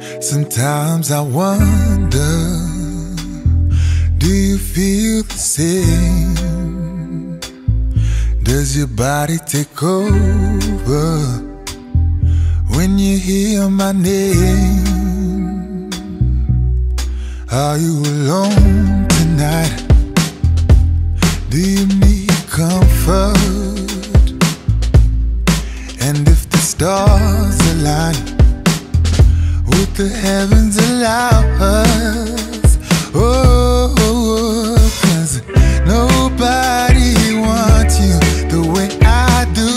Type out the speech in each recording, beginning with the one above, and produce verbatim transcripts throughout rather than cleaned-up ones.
Sometimes I wonder, do you feel the same? Does your body take over when you hear my name? Are you alone tonight? Do you need comfort? And if the stars align, would the heavens allow us? Oh, oh, oh, 'cause nobody wants you the way I do.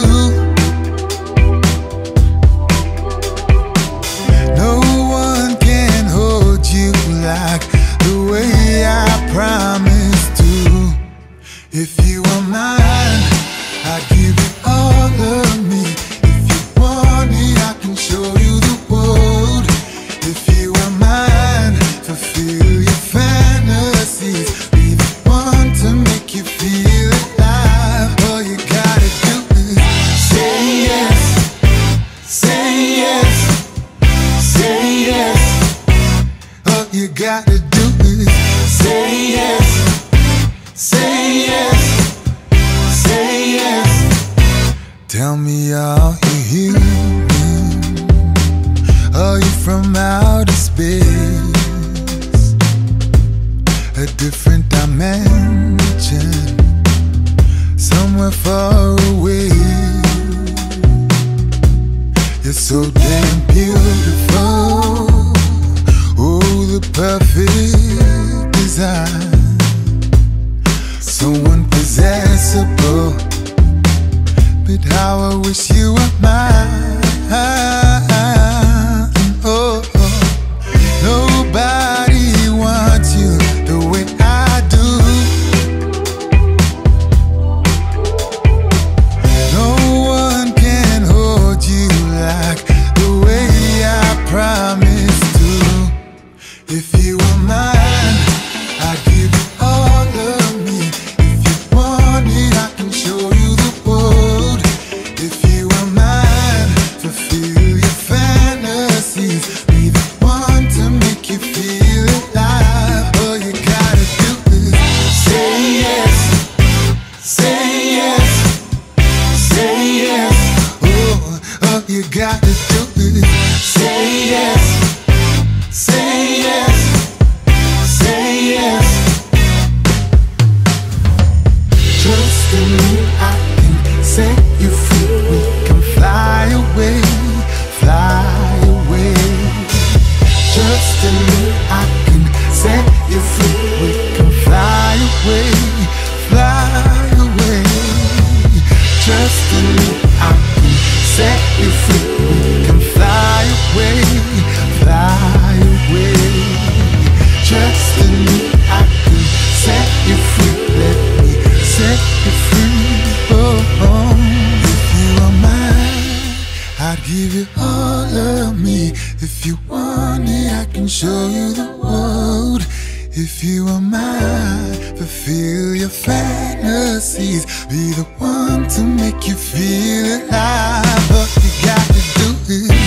No one can hold you like the way I promised to. If you are mine, I'd give you all of me. If you want it, I can show you the world. If you are mine, fulfill your fantasies. Be the one to make you feel alive. All you gotta do is say yes, say yes, say yes. All you gotta do is say yes, say yes, say yes. Tell me, are you human? Are you from outer space? A different dimension, somewhere far away. You're so damn beautiful. Oh, the perfect design, so unpossessable. But how I wish you were mine. Oh, oh. Nobody wants you the way I do. No one can hold you like the way I promised to. If you were mine, I'd give you all of me. If you want it, I can show you the world. If you are mine, fulfill your fantasies. Be the one to make you feel alive. All you gotta do is say yes, say yes, say yes. Oh, all you gotta do is say yes, say yes, say yes. Trust in me, I can set you free. We can fly away, fly away. Trust in me, I can set you free. We can fly away, fly away. Trust in me, I can set you free. We can fly away, fly away. Trust in me, I can set you free. Let me set you free. Oh, oh. If you are mine, I'd give you all of me. If you want it, I can show you the world. If you are mine, fulfill your fantasies. Be the one to make you feel alive. All you gotta do is